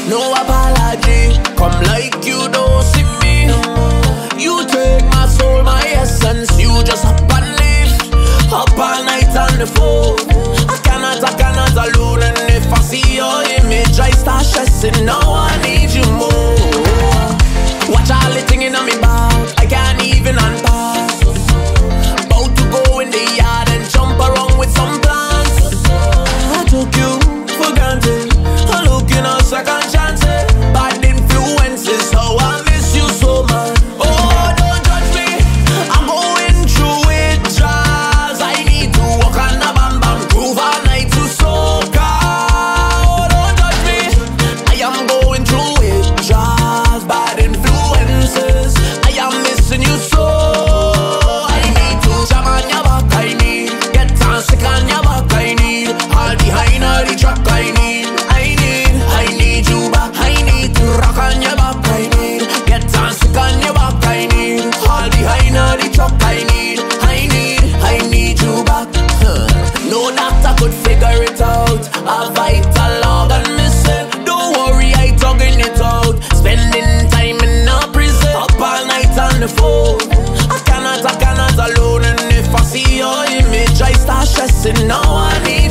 no apology. Come like you don't see me. You take my soul, my essence. You just up and leave. Up all night on the phone. I cannot alone. And if I see your image, I start stressing. Now I need you more. Watch all the thing in me back. I can't even unpack. About to go in the yard and jump around with some plans. I took you for granted. I'm looking at second chances. Bad influences, how I miss you so much. Oh, don't judge me, I'm going through it, Jazz. I need to walk on a bam bam groove all night to Soca. Oh, don't judge me, I am going through it, Jazz. Bad influences, I am missing you so. I need to jam on your back, I need get on sick on your back, I need all behind all the track, I need you back, I need to rock on your back, I need get on sick on your back, I need all behind all the track, I need you back. No doctor could figure it out. A vital organ missing. Don't worry, I tugging it out. Spending time in a prison. Up all night on the phone. I cannot alone. And if I see your image, I start stressing. Now I need